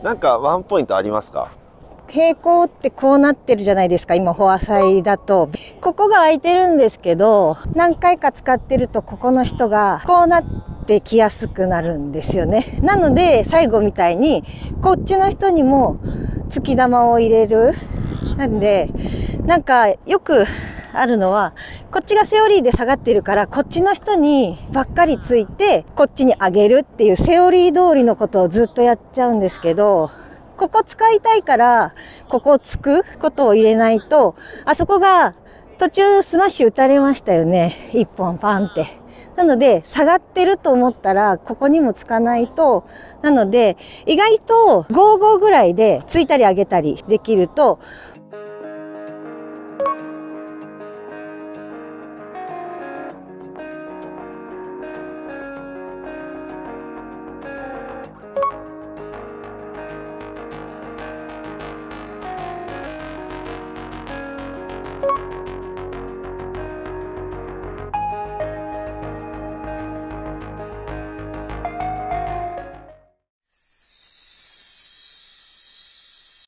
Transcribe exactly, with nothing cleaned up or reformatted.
なんかワンポイントありますか？ 傾向ってこうなってるじゃないですか。今フォアサイだとここが空いてるんですけど、何回か使ってるとここの人がこうなってきやすくなるんですよね。なので最後みたいにこっちの人にも突き玉を入れる。なんでなんかよくあるのは、こっちがセオリーで下がってるからこっちの人にばっかりついてこっちに上げるっていうセオリー通りのことをずっとやっちゃうんですけど、ここ使いたいからここをつくことを入れないと、あそこが途中スマッシュ打たれましたよね、一本パンって。なので下がってると思ったらここにもつかないと、なので意外とごじゅうごぐらいでついたり上げたりできると